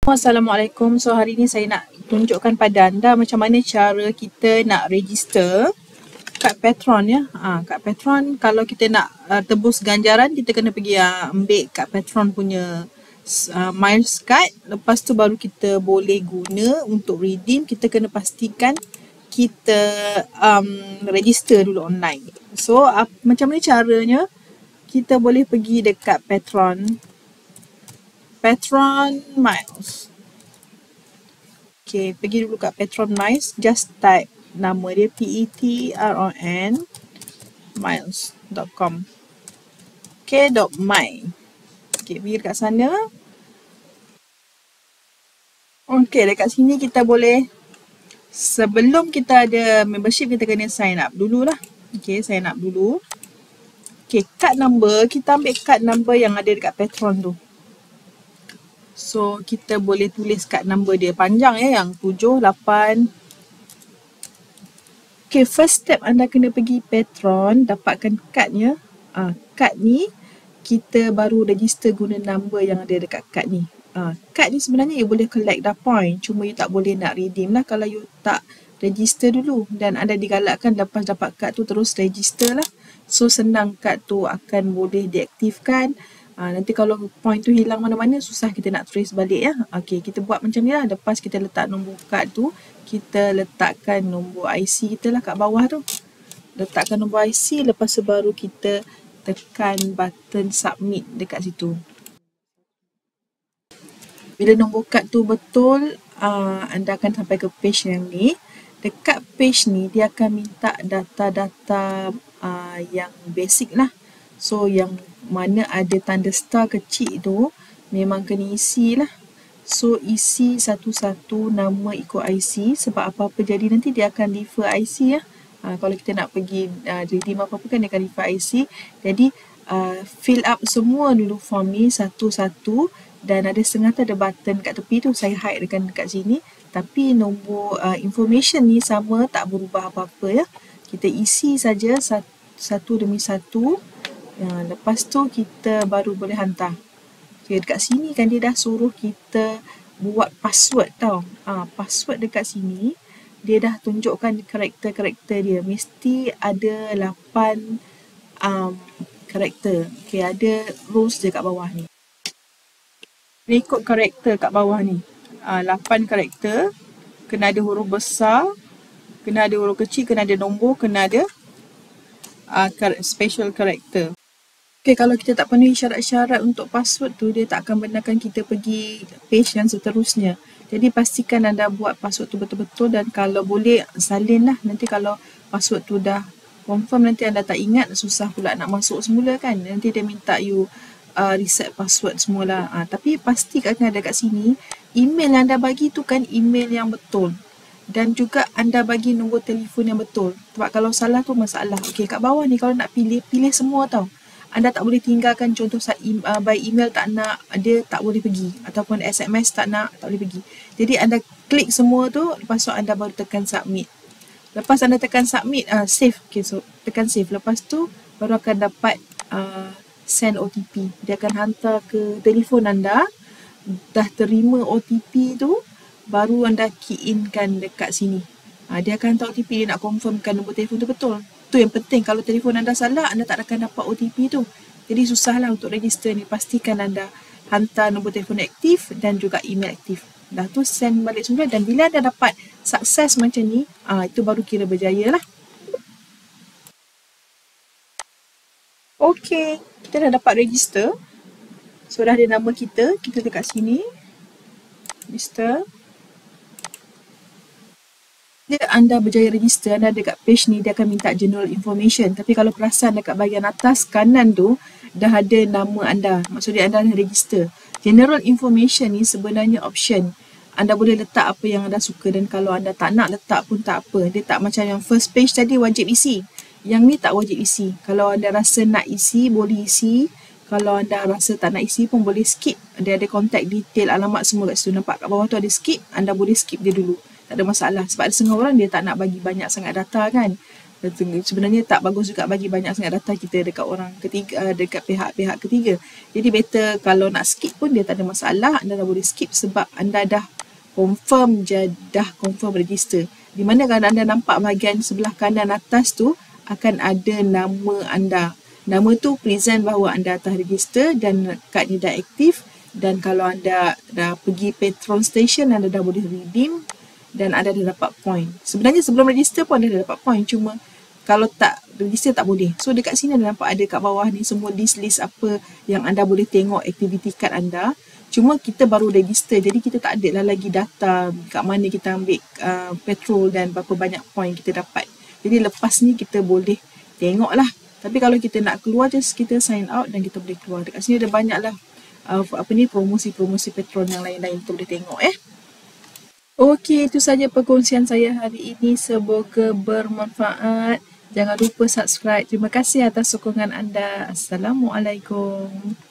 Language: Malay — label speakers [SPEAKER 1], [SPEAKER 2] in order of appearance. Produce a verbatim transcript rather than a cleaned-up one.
[SPEAKER 1] Assalamualaikum. So hari ni saya nak tunjukkan pada anda macam mana cara kita nak register kat Petron ya. Ha, kat Petron kalau kita nak uh, tebus ganjaran, kita kena pergi uh, ambil kat Petron punya uh, miles card. Lepas tu baru kita boleh guna untuk redeem. Kita kena pastikan kita um, register dulu online. So uh, macam mana caranya? Kita boleh pergi dekat Petron. Petron Miles. Okay, pergi dulu kat Petron Miles. Just type nama dia P E T R O N miles dot com. Okay, dot my. Okay, pergi dekat sana. Okay, dekat sini kita boleh, sebelum kita ada membership, kita kena sign up dulu lah. Okay, sign up dulu. Okay, card number, kita ambil card number yang ada dekat Petron tu. So, kita boleh tulis card number dia. Panjang ya, yang tujuh, lapan. Okay, first step anda kena pergi Petron, dapatkan cardnya. Ah, card ni, kita baru register guna number yang ada dekat card ni. Ah, card ni sebenarnya you boleh collect dah point. Cuma you tak boleh nak redeem lah kalau you tak register dulu. Dan anda digalakkan lepas dapat card tu terus register lah. So, senang card tu akan boleh diaktifkan. Ha, nanti kalau point tu hilang mana-mana, susah kita nak trace balik ya. Okey, kita buat macam ni lah. Lepas kita letak nombor kad tu, kita letakkan nombor I C kita lah kat bawah tu. Letakkan nombor I C, lepas tu baru kita tekan button submit dekat situ. Bila nombor kad tu betul, uh, anda akan sampai ke page yang ni. Dekat page ni, dia akan minta data-data uh, yang basic lah. So, yang mana ada tanda star kecil tu memang kena isi lah. So, isi satu-satu nama ikut I C. Sebab apa-apa jadi nanti dia akan refer I C ya. Ha, kalau kita nak pergi uh, redeem apa-apa kan dia akan refer I C. Jadi, uh, fill up semua dulu form ni satu-satu. Dan ada setengah tu ada button kat tepi tu. Saya hide dekat, dekat sini. Tapi nombor uh, information ni sama, tak berubah apa-apa ya. Kita isi saja satu, satu demi satu. Ya, lepas tu kita baru boleh hantar. Okay, dekat sini kan dia dah suruh kita buat password tau. Ah, password dekat sini dia dah tunjukkan karakter-karakter dia. Mesti ada lapan um, karakter. Okay, ada rules dia kat bawah ni. Ikut karakter kat bawah ni. Ah, lapan karakter. Kena ada huruf besar. Kena ada huruf kecil. Kena ada nombor. Kena ada uh, special karakter. Okay, kalau kita tak penuhi syarat-syarat untuk password tu, dia tak akan benarkan kita pergi page yang seterusnya. Jadi, pastikan anda buat password tu betul-betul dan kalau boleh, salin lah. Nanti kalau password tu dah confirm, nanti anda tak ingat, susah pula nak masuk semula kan. Nanti dia minta you uh, reset password semula. Uh, tapi, pastikan ada kat sini, email yang anda bagi tu kan email yang betul. Dan juga anda bagi nombor telefon yang betul. Sebab kalau salah tu masalah. Okay, kat bawah ni kalau nak pilih, pilih semua tau. Anda tak boleh tinggalkan, contoh saat uh, by email tak nak, dia tak boleh pergi. Ataupun S M S tak nak, tak boleh pergi. Jadi anda klik semua tu, lepas tu anda baru tekan submit. Lepas anda tekan submit, uh, save. Okay, so tekan save. Lepas tu baru akan dapat uh, send O T P. Dia akan hantar ke telefon anda. Dah terima O T P tu, baru anda key in kan dekat sini. Uh, dia akan hantar O T P, dia nak confirmkan nombor telefon tu betul. Tu yang penting, kalau telefon anda salah, anda tak akan dapat O T P tu. Jadi susahlah untuk register ni. Pastikan anda hantar nombor telefon aktif dan juga email aktif. Dah tu send balik semula dan bila anda dapat sukses macam ni, ah, itu baru kira berjaya lah. Okay, kita dah dapat register. So dah ada nama kita, kita dekat sini. Register. Bila anda berjaya register, anda dekat page ni, dia akan minta general information. Tapi kalau perasan dekat bahagian atas kanan tu, dah ada nama anda. Maksudnya anda dah register. General information ni sebenarnya option. Anda boleh letak apa yang anda suka dan kalau anda tak nak letak pun tak apa. Dia tak macam yang first page tadi wajib isi. Yang ni tak wajib isi. Kalau anda rasa nak isi, boleh isi. Kalau anda rasa tak nak isi pun boleh skip. Dia ada contact detail, alamat semua kat situ. Nampak kat bawah tu ada skip, anda boleh skip dia dulu. Tak ada masalah. Sebab ada setengah orang dia tak nak bagi banyak sangat data kan. Sebenarnya tak bagus juga bagi banyak sangat data kita dekat orang ketiga, uh, dekat pihak-pihak ketiga. Jadi better kalau nak skip pun dia tak ada masalah, anda dah boleh skip sebab anda dah confirm je, dah confirm register. Di mana kalau anda nampak bahagian sebelah kanan atas tu akan ada nama anda. Nama tu present bahawa anda telah register dan kad ni dah aktif, dan kalau anda dah pergi petrol station anda dah boleh redeem dan anda dah dapat point. Sebenarnya sebelum register pun anda dah dapat point, cuma kalau tak register tak boleh. So dekat sini anda nampak ada kat bawah ni semua list-list apa yang anda boleh tengok aktiviti kad anda. Cuma kita baru register, jadi kita tak ada lah lagi data kat mana kita ambil uh, petrol dan berapa banyak point kita dapat. Jadi lepas ni kita boleh tengok lah. Tapi kalau kita nak keluar, just kita sign out dan kita boleh keluar. Dekat sini ada banyak lah uh, apa ni promosi-promosi petrol yang lain-lain kita boleh tengok eh. Okey, itu saja perkongsian saya hari ini. Semoga bermanfaat. Jangan lupa subscribe. Terima kasih atas sokongan anda. Assalamualaikum.